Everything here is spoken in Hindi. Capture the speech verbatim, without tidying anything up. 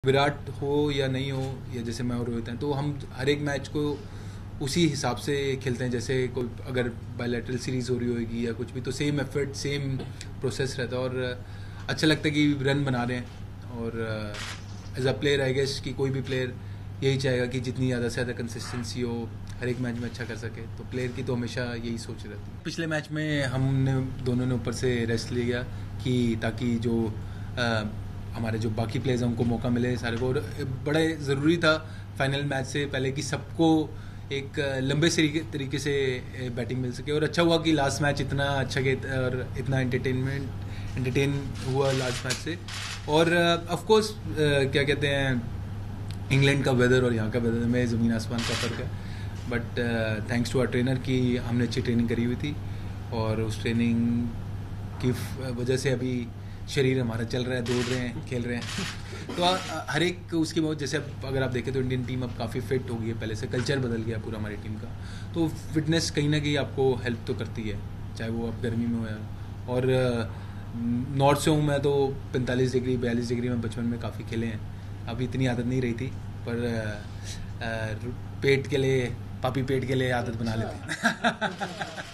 विराट हो या नहीं हो, या जैसे मैं और रोहित हैं, तो हम हर एक मैच को उसी हिसाब से खेलते हैं। जैसे कोई अगर बायलैटरल सीरीज़ हो रही होगी या कुछ भी, तो सेम एफर्ट सेम प्रोसेस रहता है और अच्छा लगता है कि रन बना रहे हैं। और as a player I guess कि कोई भी प्लेयर यही चाहेगा कि जितनी ज़्यादा से ज़्यादा कंसिस्टेंसी हो, हर एक मैच में अच्छा कर सके। तो प्लेयर की तो हमेशा यही सोच रहती है। पिछले मैच में हमने दोनों ने ऊपर से रेस्ट लिया कि ताकि जो आ, हमारे जो बाकी प्लेयर्स हैं उनको मौका मिले सारे को। और बड़ा ज़रूरी था फाइनल मैच से पहले कि सबको एक लंबे तरीके से बैटिंग मिल सके। और अच्छा हुआ कि लास्ट मैच इतना अच्छा गया और इतना एंटरटेनमेंट एंटरटेन हुआ लास्ट मैच से। और ऑफ कोर्स क्या कहते हैं, इंग्लैंड का वेदर और यहाँ का वेदर में ज़मीन आसमान का फ़र्क है। But thanks to our trainer कि हमने अच्छी ट्रेनिंग करी हुई थी और उस ट्रेनिंग की वजह से अभी शरीर हमारा चल रहा है, दौड़ रहे हैं, खेल रहे हैं। तो आ, हर एक उसकी बहुत, जैसे अब अगर आप देखें तो इंडियन टीम अब काफ़ी फिट हो गई है, पहले से कल्चर बदल गया पूरा हमारी टीम का। तो फिटनेस कहीं ना कहीं आपको हेल्प तो करती है, चाहे वो आप गर्मी में हो या। और नॉर्थ से हूँ मैं, तो पैंतालीस डिग्री बयालीस डिग्री में बचपन में काफ़ी खेले हैं। अभी इतनी आदत नहीं रही थी, पर आ, आ, पेट के लिए, पापी पेट के लिए आदत बना लेते हैं।